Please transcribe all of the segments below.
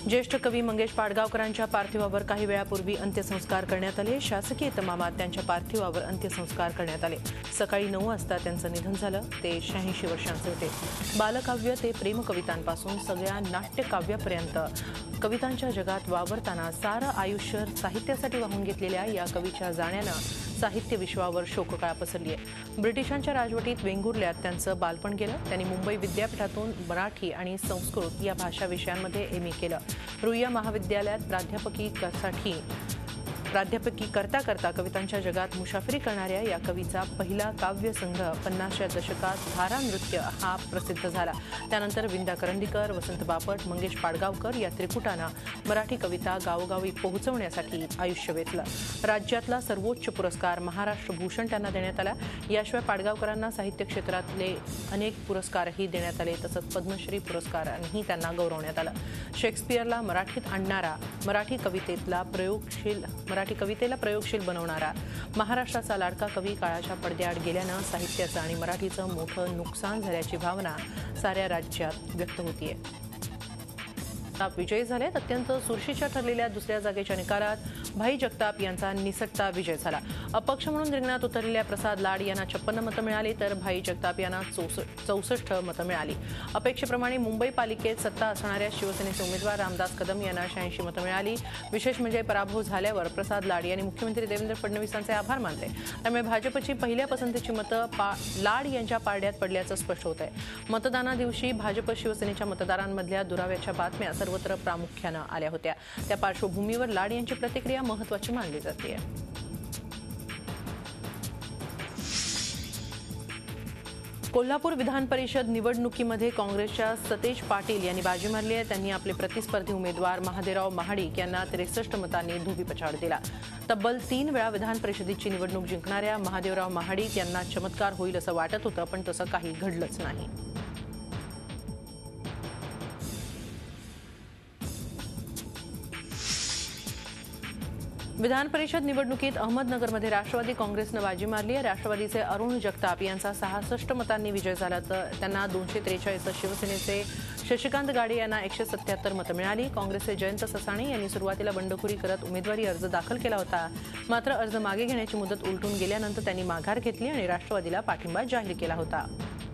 ज्येष्ठ कवी मंगेश पाडगावकरांच्या पार्थिवावर काही वेळापूर्वी अंत्यसंस्कार करण्यात आले। शासकीय इतमामात त्यांच्या पार्थिवावर अंत्यसंस्कार करण्यात आले। सकाळी 9 वाजता त्यांचं निधन झालं। ते 86 वर्षांचे होते। बालकाव्य ते प्रेमकवितांपासून सगळ्या नाट्यकाव्यापर्यंत कवितांच्या जगात वावरताना सारं आयुष्य साहित्यासाठी वाहून घेतलेल्या या कवीच्या जाण्यानं साहित्य विश्वावर शोककळा पसरली आहे। ब्रिटिशांच्या राजवटीत वेंगुर्ल्यात त्यांचं बालपण गेलं। त्यांनी मुंबई विद्यापीठातून मराठी आणि संस्कृत या भाषा विषयांमध्ये एम.ए. केलं। रुईया महाविद्यालयात प्राध्यापकी करता कवितांच्या जगात मुसाफरी करणाऱ्या या कवीचा पहिला काव्यसंग्रह 50च्या दशकात धारा नृत्य हा प्रसिद्ध झाला। त्यानंतर विंदा करंदीकर, वसंत बापट, मंगेश पाडगावकर या त्रिकुटानं मराठी कविता गावोगावी पोहोचवण्यासाठी आयुष्य वेचलं। राज्यातला सर्वोच्च पुरस्कार महाराष्ट्र भूषण त्यांना देण्यात आला। याशिवाय पाडगावकरांना साहित्य क्षेत्रातले अनेक पुरस्कारही देण्यात आले। तसंच पद्मश्री पुरस्कारांनी त्यांना गौरवण्यात आलं। शेक्सपियरला मराठीत आणणारा, मराठी कवितेला प्रयोगशील बनवणारा महाराष्ट्राचा लाडका कवी काळाच्या पडद्याआड गेल्यानं साहित्याचं आणि मराठीचं मोठं नुकसान झाल्याची भावना साऱ्या राज्यात व्यक्त होतीये। विजयी झालेत। अत्यंत चुरशीच्या ठरलेल्या दुसऱ्या जागेच्या निकालात भाई जगताप यांचा निसटता विजय झाला। अपक्ष म्हणून रिंगणात उतरलेल्या प्रसाद लाड यांना 56 मतं मिळाली, तर भाई जगताप यांना 64 मतं मिळाली। अपेक्षेप्रमाणे मुंबई पालिकेत सत्ता असणाऱ्या शिवसेनेचे उमेदवार रामदास कदम यांना 86 मतं मिळाली। विशेष म्हणजे पराभव झाल्यावर प्रसाद लाड यांनी मुख्यमंत्री देवेंद्र फडणवीसांचे आभार मानले। त्यामुळे भाजपची पहिल्या पसंतीची मतं लाड यांच्या पारड्यात पडल्याचं स्पष्ट होत आहे। मतदानादिवशी भाजप शिवसेनेच्या मतदारांमधल्या दुराव्याच्या बातम्या सर्वत्र प्रामुख्यानं आल्या होत्या। त्या पार्श्वभूमीवर लाड यांची प्रतिक्रिया महत्त्वाची मानली जाते। कोल्हापूर विधान परिषद निवडणुकीमध्ये काँग्रेसच्या सतेज पाटील यांनी बाजी मारली आहे। त्यांनी आपले प्रतिस्पर्धी उमेदवार महादेवराव महाडिक यांना 63 मतांनी धोबीपछाड दिला। तब्बल 3 वेळा विधान परिषदेची निवडणूक जिंकणाऱ्या महादेवराव महाडिक यांना चमत्कार होईल असं वाटत होतं, पण तसं काही घडलंच नाही। विधान परिषद निवडणुकीत अहमदनगरमध्ये राष्ट्रवादी काँग्रेसनं बाजी मारली आहे। राष्ट्रवादीचे अरुण जगताप यांचा 66 मतांनी विजय झाला, तर त्यांना 243, शिवसेनेचे शशिकांत गाडे यांना 177 मतं मिळाली। काँग्रेसचे जयंत ससाणे यांनी सुरुवातीला बंडखोरी करत उमेदवारी अर्ज दाखल केला होता, मात्र अर्ज मागे घेण्याची मुदत उलटून गेल्यानंतर त्यांनी माघार घेतली आणि राष्ट्रवादीला पाठिंबा जाहीर केला होता।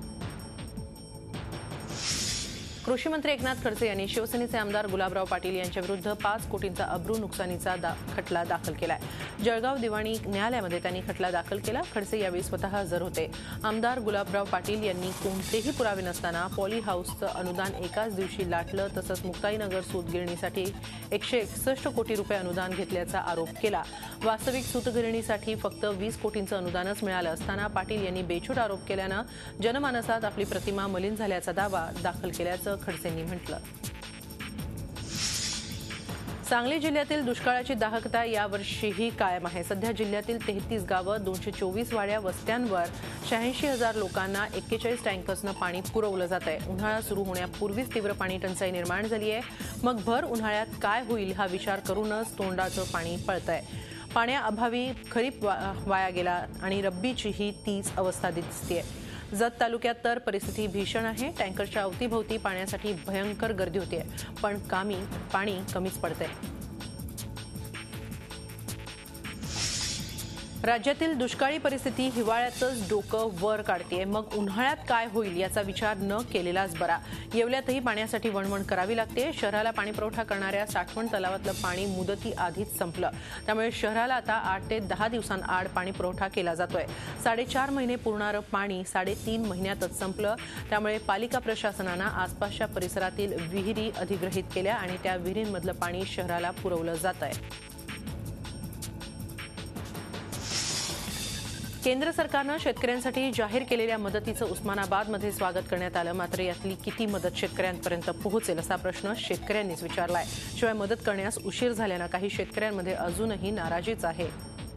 कृषी मंत्री एकनाथ खडसे यांनी शिवसेनेचे आमदार गुलाबराव पाटील यांच्याविरुद्ध 5 कोटींचा अब्रू नुकसानीचा खटला दाखल केलाय। जळगाव दिवाणी न्यायालयामध्ये त्यांनी खटला दाखल केला। खडसे यावेळी स्वतः हजर होते। आमदार गुलाबराव पाटील यांनी कोणतेही पुरावे नसताना पॉली हाऊसचं अनुदान एकाच दिवशी लाटलं, तसंच मुक्ताईनगर सूतगिरणीसाठी 161 कोटी रुपये अनुदान घेतल्याचा आरोप केला। वास्तविक सूतगिरणीसाठी फक्त 20 कोटींचं अनुदानच मिळालं असताना पाटील यांनी बेछूट आरोप केल्यानं जनमानसात आपली प्रतिमा मलिन झाल्याचा दावा दाखल केल्याचं खडसेंनी म्हटलं। सांगली जिल्ह्यातील दुष्काळाची दाहकता यावर्षीही कायम आहे। सध्या जिल्ह्यातील 33 गावं, 224 वाड्या, वस्त्यांवर 86,000 लोकांना 41 टँकर्सनं पाणी पुरवलं जात आहे। उन्हाळा सुरू होण्यापूर्वीच तीव्र पाणी टंचाई निर्माण झाली आहे। मग भर उन्हाळ्यात काय होईल हा विचार करूनच तोंडाचं पाणी पळतंय। पाण्याअभावी खरीप वाया गेला आणि रब्बीचीही तीच अवस्था दिसतेय। जत तालुक्यात तर परिस्थिती भीषण आहे। टँकरच्या अवतीभोवती पाण्यासाठी भयंकर गर्दी होते, पण पाणी कमीच पडतंय। राज्यातील दुष्काळी परिस्थिती हिवाळ्यातच डोकं वर काढतेय, मग उन्हाळ्यात काय होईल याचा विचार न केलेलाच बरा। येवल्यातही पाण्यासाठी वणवण करावी लागते। शहराला पाणीपुरवठा करणाऱ्या साठवण तलावातलं पाणी मुदती आधीच संपलं, त्यामुळे शहराला आता 8 ते 10 दिवसांआड पाणीपुरवठा केला जातोय। 4.5 महिने पुरणारं पाणी 3.5 महिन्यातच संपलं, त्यामुळे पालिका प्रशासनानं आसपासच्या परिसरातील विहिरी अधिग्रहित केल्या आणि त्या विहिरींमधलं पाणी शहराला पुरवलं जात आहे। केंद्र सरकारनं शेतकऱ्यांसाठी जाहीर केलेल्या मदतीचं उस्मानाबादमध्ये स्वागत करण्यात आलं, मात्र यातली किती मदत शेतकऱ्यांपर्यंत पोहोचेल असा प्रश्न शेतकऱ्यांनीच विचारलाय। शिवाय मदत करण्यास उशीर झाल्यानं काही शेतकऱ्यांमध्ये अजूनही नाराजीच आहे।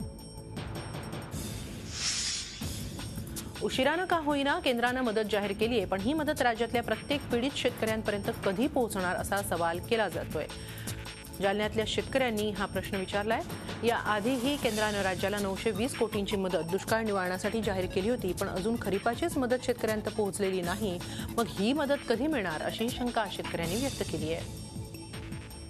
उशिरानं का होईना केंद्रानं मदत जाहीर केली आहे, पण ही मदत राज्यातल्या प्रत्येक पीडित शेतकऱ्यांपर्यंत कधी पोहोचणार असा सवाल केला जातोय। जालन्यातल्या शेतकऱ्यांनी हा प्रश्न विचारलाय। याआधीही केंद्रानं राज्याला 920 कोटींची मदत दुष्काळ निवारणासाठी जाहीर केली होती, पण अजून खरीपाचीच मदत शेतकऱ्यांपर्यंत पोहोचलेली नाही। मग ही मदत कधी मिळणार अशी शंका शेतकऱ्यांनी व्यक्त केली आहे।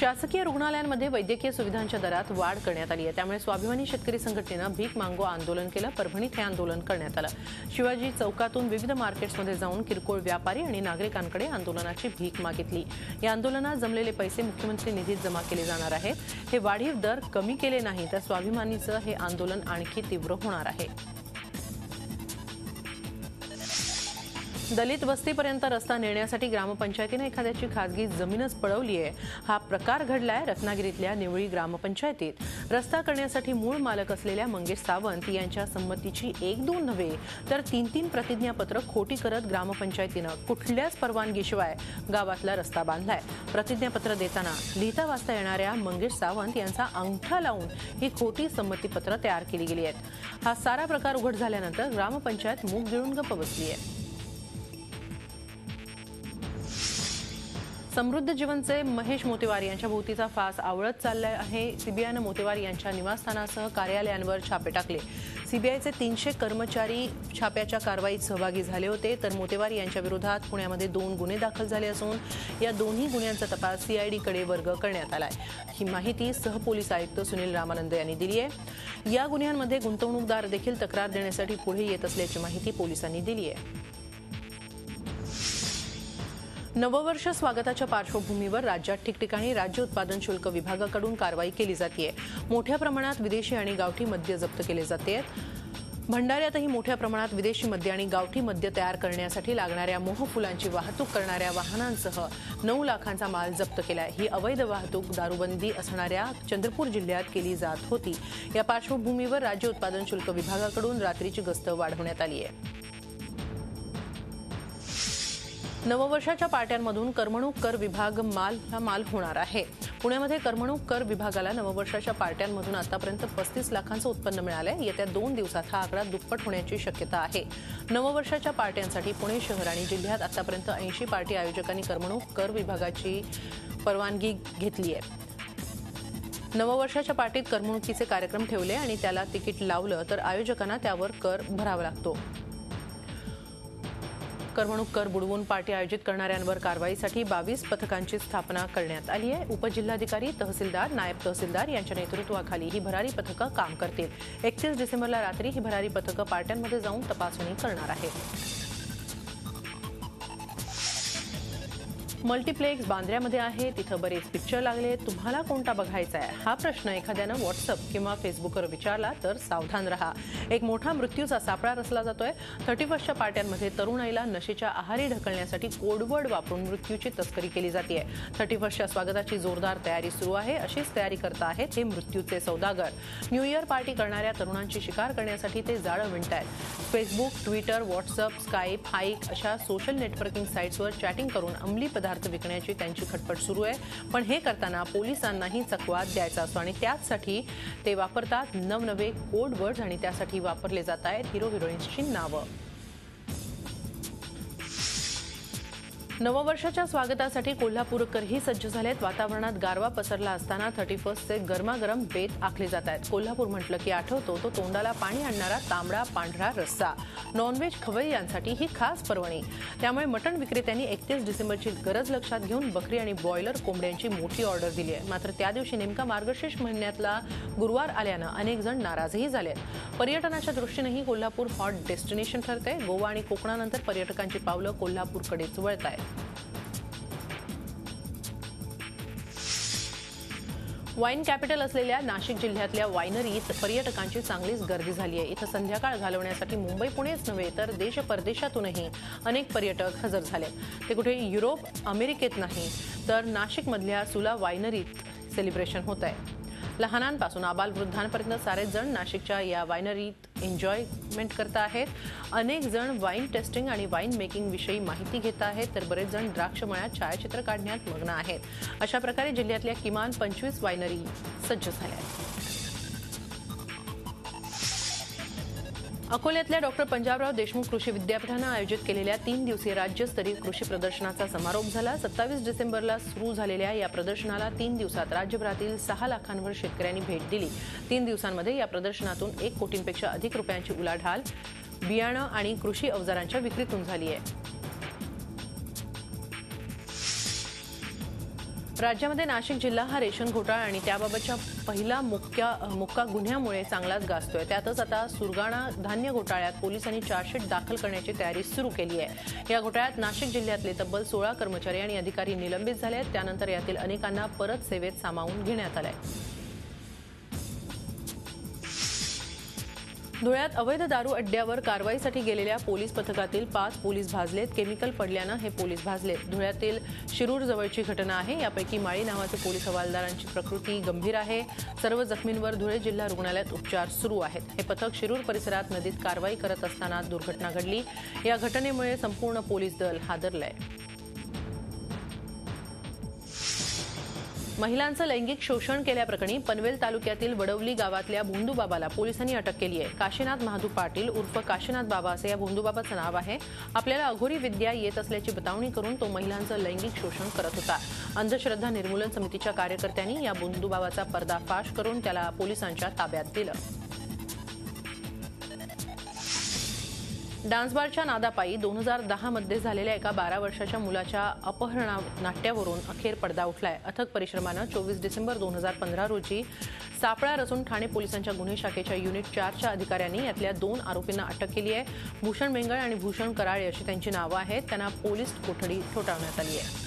शासकीय रुग्णालयांमध्ये वैद्यकीय सुविधांच्या दरात वाढ करण्यात आली आहे. त्यामुळे स्वाभिमानी शेतकरी संघटनेनं भीक मागो आंदोलन केलं. परभणीत हे आंदोलन करण्यात आलं. शिवाजी चौकातून विविध मार्केट्समध्ये जाऊन किरकोळ व्यापारी आणि नागरिकांकडे आंदोलनाची भीक मागितली. या आंदोलनात जमलेले पैसे मुख्यमंत्री निधीत जमा केले जाणार आहेत. हे वाढीव दर कमी केले नाही तर स्वाभिमानीचं हे आंदोलन आणखी तीव्र होणार आहे. दलित वस्तीपर्यंत रस्ता नेण्यासाठी ग्रामपंचायतीने एखाद्याची खासगी जमीनच पळवली आहे. हा प्रकार घडलाय रत्नागिरीतल्या निवळी ग्रामपंचायतीत. रस्ता करण्यासाठी मूळ मालक असलेल्या मंगेश सावंत यांच्या संमतीची 1-2 नव्हे तर 3-3 प्रतिज्ञापत्र खोटी करत ग्रामपंचायतीनं कुठल्याच परवानगीशिवाय गावातला रस्ता बांधलाय. प्रतिज्ञापत्र देताना लिहिता वाचता येणाऱ्या मंगेश सावंत यांचा अंगठा लावून ही खोटी संमतीपत्र तयार केली गेली आहेत. हा सारा प्रकार उघड झाल्यानंतर ग्रामपंचायत मूग गिळून गप्प बसली आहे. समृद्ध जीवनचे महेश मोतेवार यांच्या भोवतीचा फास आवळत चाललाय आहे. सीबीआयनं मोतेवार यांच्या निवासस्थानासह कार्यालयांवर छापे टाकले. सीबीआयचे 300 कर्मचारी छाप्याच्या कारवाईत सहभागी झाले होते. तर मोतेवार यांच्या विरोधात पुण्यामध्ये 2 गुन्हे दाखल झाले असून या दोन्ही गुन्ह्यांचा तपास सीआयडीकडे वर्ग करण्यात आलाय. ही माहिती सहपोलीस आयुक्त सुनील रामानंद यांनी दिली आहे. या गुन्ह्यांमध्ये गुंतवणूकदार देखील तक्रार देण्यासाठी पुढे येत असल्याची माहिती पोलिसांनी दिली आहे. नववर्ष स्वागताच्या पार्श्वभूमीवर राज्यात ठिकठिकाणी राज्य उत्पादन शुल्क विभागाकडून कारवाई केली जाते. मोठ्या प्रमाणात विदेशी आणि गावठी मद्य जप्त केले जाते. भंडाऱ्यातही मोठ्या प्रमाणात विदेशी मद्य आणि गावठी मद्य तयार करण्यासाठी लागणाऱ्या मोहफुलांची वाहतूक करणाऱ्या वाहनांसह 9 लाखांचा माल जप्त केलाय. ही अवैध वाहतूक दारूबंदी असणाऱ्या चंद्रपूर जिल्ह्यात केली जात होती. या पार्श्वभूमीवर राज्य उत्पादन शुल्क विभागाकडून रात्रीची गस्त वाढवण्यात आली आहे. नववर्षाच्या पार्ट्यांमधून करमणूक कर विभाग माल होणार आहे. पुण्यामध्ये करमणूक कर विभागाला नववर्षाच्या पार्ट्यांमधून आतापर्यंत 35 लाखांचं उत्पन्न मिळालंय. येत्या 2 दिवसात हा आकडा दुप्पट होण्याची शक्यता आहे. नववर्षाच्या पार्ट्यांसाठी पुणे शहर आणि जिल्ह्यात आतापर्यंत 80 पार्टी आयोजकांनी करमणूक कर विभागाची परवानगी घेतली आहे. नववर्षाच्या पार्टीत करमणुकीचे कार्यक्रम ठेवले आणि त्याला तिकीट लावलं तर आयोजकांना त्यावर कर भरावा लागतो. करमणूक कर बुडवून पार्टी आयोजित करणाऱ्यांवर कारवाईसाठी 22 पथकांची स्थापना करण्यात आली आहे. उपजिल्हाधिकारी, तहसीलदार, नायब तहसीलदार यांच्या नेतृत्वाखाली ही भरारी पथकं काम करतील. 31 डिसेंबरला रात्री ही भरारी पथकं पार्ट्यांमध्ये जाऊन तपासणी करणार आहेत. मल्टीप्लेक्स बांद्र्यामध्ये आहे. तिथं बरेच पिक्चर लागले. तुम्हाला कोणता बघायचा आहे हा प्रश्न एखाद्यानं व्हॉट्सअप किंवा फेसबुकवर विचारला तर सावधान रहा. एक मोठा मृत्यूचा सापळा रचला जातोय. 31च्या पार्ट्यांमध्ये तरुणाईला नशेच्या आहारी ढकलण्यासाठी कोडवर्ड वापरून मृत्यूची तस्करी केली जाते. 31च्या स्वागताची जोरदार तयारी सुरू आहे. अशीच तयारी करत आहेत हे मृत्यूचे सौदागर. न्यू इयर पार्टी करणाऱ्या तरुणांची शिकार करण्यासाठी ते जाळं विणतायत. Facebook, Twitter, WhatsApp, Skype, Hike अशा सोशल नेटवर्किंग साईट्सवर चॅटिंग करून अंमली पदार्थ विकण्याची त्यांची खटपट सुरू आहे. पण हे करताना पोलिसांनाही चकवा द्यायचा असतो आणि त्यासाठी ते वापरतात नवनवे कोड वर्ड्स आणि त्यासाठी वापरले जात आहेत हिरो हिरोईन्सची नावं. नववर्षाच्या स्वागतासाठी कोल्हापूरकरही सज्ज झालेत. वातावरणात गारवा पसरला असताना 31चे गरमागरम बेत आखले जात आहेत. कोल्हापूर म्हटलं की आठवतो तो तोंडाला पाणी आणणारा तांबडा पांढरा रस्सा. नॉनव्हेज खवय्यांसाठी ही खास पर्वणी. त्यामुळे मटण विक्रेत्यांनी 31 डिसेंबरची गरज लक्षात घेऊन बकरी आणि ब्रॉयलर कोंबड्यांची मोठी ऑर्डर दिली आहे. मात्र त्या दिवशी नेमका मार्गशीर्ष महिन्यातला गुरुवार आल्यानं अनेक जण नाराजही झाले. पर्यटनाच्या दृष्टीनेही कोल्हापूर हॉट डेस्टिनेशन ठरतंय. गोवा आणि कोकणानंतर पर्यटकांची पावलं कोल्हापूरकडेच वळत आहेत. वाईन कॅपिटल असलेल्या नाशिक जिल्ह्यातल्या वायनरीत पर्यटकांची चांगलीच गर्दी झाली आहे. इथं संध्याकाळ घालवण्यासाठी मुंबई पुणेच नव्हे तर देश परदेशातूनही अनेक पर्यटक हजर झाले. ते कुठे युरोप, अमेरिकेत नाही तर नाशिकमधल्या सुला वायनरीत सेलिब्रेशन होत आहे. लहानांपासून आबालवृद्धांपर्यंत सारेच जण नाशिकच्या या वायनरीत एन्जॉयमेंट करत आहेत. अनेक जण वाईन टेस्टिंग आणि वाईन मेकिंग विषयी माहिती घेत आहेत तर बरेच जण द्राक्ष मळ्यात छायाचित्र काढण्यात मग्न आहेत. अशा प्रकारे जिल्ह्यातल्या किमान 25 वायनरी सज्ज झाल्या आहेत. अकोल्यातल्या डॉक्टर पंजाबराव देशमुख कृषी विद्यापीठानं आयोजित केलेल्या 3 दिवसीय राज्यस्तरीय कृषी प्रदर्शनाचा समारोप झाला. 27 डिसेंबरला सुरू झालेल्या या प्रदर्शनाला 3 दिवसात राज्यभरातील 6 लाखांवर शेतकऱ्यांनी भेट दिली. 3 दिवसांमध्ये या प्रदर्शनातून 1 कोटींपेक्षा अधिक रुपयांची उलाढाल बियाणं आणि कृषी अवजारांच्या विक्रीतून झाली आहे. राज्यामध्ये नाशिक जिल्हा हा रेशन घोटाळा आणि त्याबाबतच्या पहिला मुक्का गुन्ह्यामुळे चांगलाच गाजतोय। त्यातच आता सुरगाणा धान्य घोटाळ्यात पोलिसांनी चार्जशीट दाखल करण्याची तयारी सुरू केली आहे। या घोटाळ्यात नाशिक जिल्ह्यातले तब्बल 16 कर्मचारी आणि अधिकारी निलंबित झाले आहेत। त्यानंतर यातील अनेकांना परत सेवेत सामावून घेण्यात आले। धुळ्यात अवैध दारू अड्ड्यावर कारवाईसाठी गेलेल्या पोलीस पथकातील 5 पोलीस भाजलेत। केमिकल पडल्यानं हे पोलीस भाजलेत। धुळ्यातील शिरूर जवळची घटना आहे। यापैकी माळी नावाचे पोलीस हवालदारांची प्रकृती गंभीर आहे। सर्व जखमींवर धुळे जिल्हा रुग्णालयात उपचार सुरू आहेत। हे पथक शिरूर परिसरात नदीत कारवाई करत असताना दुर्घटना घडली। या घटनेमुळे संपूर्ण पोलीस दल हादरलंय। महिलांचं लैंगिक शोषण केल्याप्रकरणी पनवेल तालुक्यातील वडवली गावातल्या भोंदूबाबाला पोलिसांनी अटक केली आहे। काशीनाथ महादू पाटील उर्फ काशीनाथ बाबा असे या भोंदूबाबाचं नाव आहे। आपल्याला अघोरी विद्या येत असल्याची बतावणी करून तो महिलांचं लैंगिक शोषण करत होता। अंधश्रद्धा निर्मूलन समितीच्या कार्यकर्त्यांनी या भोंदूबाबाचा पर्दाफाश करून त्याला पोलिसांच्या ताब्यात दिलं। डान्सबारच्या नादापायी 2010 मध्ये झालेल्या एका 12 वर्षाच्या मुलाच्या अपहरणानाट्यावरून अखेर पडदा उठलाय। अथक परिश्रमानं 24 डिसेंबर 2015 रोजी सापळा रचून ठाणे पोलिसांच्या गुन्हे शाखेच्या युनिट 4च्या अधिकाऱ्यांनी यातल्या 2 आरोपींना अटक केली आहे। भूषण बेंगळ आणि भूषण कराळे अशी त्यांची नावं आहेत। त्यांना पोलीस कोठडी ठोठावण्यात आली आहे।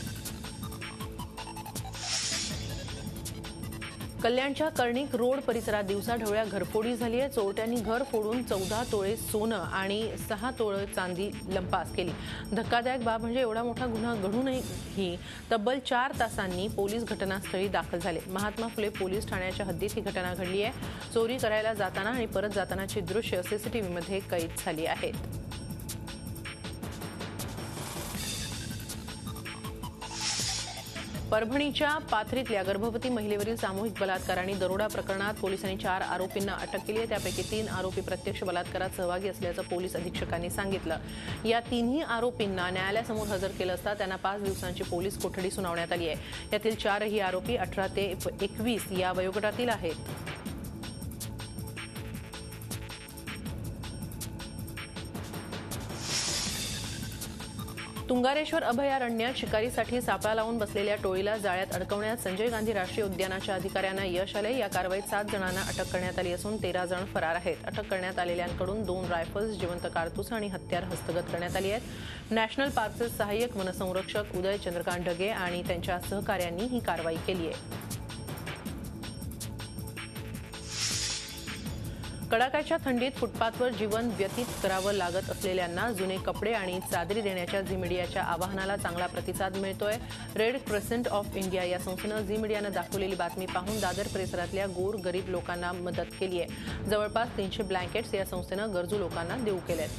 कल्याणच्या कर्णिक रोड परिसरात दिवसाढवळ्या घरफोडी झाली आहे। चोरट्यांनी घर फोडून 14 तोळे सोनं आणि 6 तोळे चांदी लंपास केली। धक्कादायक बाब म्हणजे एवढा मोठा गुन्हा घडूनही तब्बल 4 तासांनी पोलीस घटनास्थळी दाखल झाले। महात्मा फुले पोलीस ठाण्याच्या हद्दीत ही घटना घडली आहे। चोरी करायला जाताना आणि परत जातानाची दृश्य सीसीटीव्हीमध्ये कैद झाली आहेत। परभणीच्या पाथरीतल्या गर्भवती महिलेवरील सामूहिक बलात्कार आणि दरोडा प्रकरणात पोलिसांनी 4 आरोपींना अटक केली आहे। त्यापैकी 3 आरोपी प्रत्यक्ष बलात्कारात सहभागी असल्याचं पोलीस अधीक्षकांनी सांगितलं। या तिन्ही आरोपींना न्यायालयासमोर हजर केलं असता त्यांना 5 दिवसांची पोलीस कोठडी सुनावण्यात आली आहे। यातील 4ही आरोपी 18 ते 21 या वयोगटातील आहेत। तुंगारेश्वर अभयारण्यात शिकारीसाठी सापळा लावून बसलेल्या टोळीला जाळ्यात अडकवण्यात संजय गांधी राष्ट्रीय उद्यानाच्या अधिकाऱ्यांना यश आले। या कारवाईत 7 जणांना अटक करण्यात आली असून 13 जण फरार आहेत। अटक करण्यात आलेल्यांकडून 2 रायफल्स, जिवंत कारतूस आणि हत्यार हस्तगत करण्यात आली आहेत। नॅशनल पार्कचे सहाय्यक वनसंरक्षक उदय चंद्रकांत ढगे आणि त्यांच्या सहकाऱ्यांनी ही कारवाई केली आहे। कडाक्याच्या थंडीत फुटपाथवर जीवन व्यतीत करावं लागत असलेल्यांना जुने कपडे आणि चादरी देण्याच्या झी मीडियाच्या आवाहनाला चांगला प्रतिसाद मिळतोय। रेड क्रेसेंट ऑफ इंडिया या संस्थेनं झी मीडियानं दाखवलेली बातमी पाहून दादर परिसरातल्या गोर गरीब लोकांना मदत केली आहे। जवळपास 300 ब्लँकेट्स या संस्थेनं गरजू लोकांना देऊ केलेत।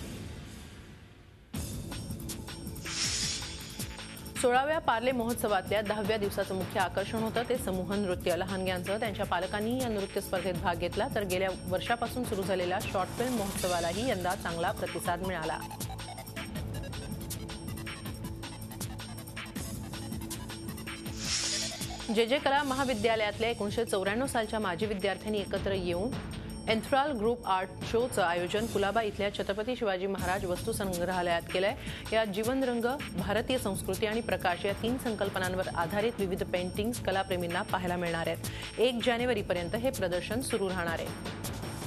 16व्या पार्ले महोत्सवातल्या 10व्या दिवसाचं मुख्य आकर्षण होतं ते समूह नृत्य। लहानग्यांसह त्यांच्या पालकांनी या नृत्य स्पर्धेत भाग घेतला तर गेल्या वर्षापासून सुरू झालेल्या शॉर्ट फिल्म महोत्सवालाही यंदा चांगला प्रतिसाद मिळाला। जे कला महाविद्यालयातल्या 1994 सालच्या माजी विद्यार्थ्यांनी एकत्र येऊन एन्थ्राल ग्रुप आर्ट शोचं आयोजन कुलाबा इथल्या छत्रपती शिवाजी महाराज वस्तू संग्रहालयात केलंय। यात जीवनरंग, भारतीय संस्कृती आणि प्रकाश या 3 संकल्पनांवर आधारित विविध पेंटिंग्स कलाप्रेमींना पाहायला मिळणार आहेत। 1 जानेवारीपर्यंत हे प्रदर्शन सुरू राहणार आहे।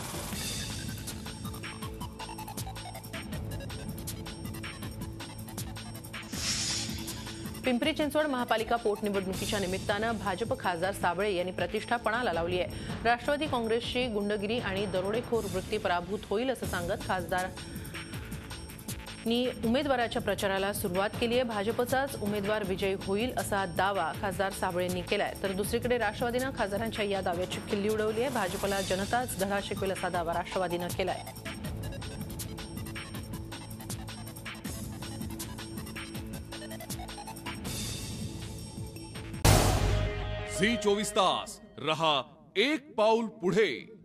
पिंपरी चिंचवड महापालिका पोटनिवडणुकीच्या निमित्तानं भाजप खासदार साबळे यांनी प्रतिष्ठा पणाला लावली आहे। राष्ट्रवादी काँग्रेसची गुंडगिरी आणि दरोडेखोर वृत्ती पराभूत होईल असं सांगत खासदारांनी उमेदवाराच्या प्रचाराला सुरुवात केली आहे। भाजपचाच उमेदवार विजयी होईल असा दावा खासदार साबळेंनी केलाय। तर दुसरीकडे राष्ट्रवादीनं खासदारांच्या या दाव्याची खिल्ली उडवली आहे। भाजपला जनताच धडा शिकवेल असा दावा राष्ट्रवादीनं केलाय। झी 24 तास रहा एक पाऊल पुढे।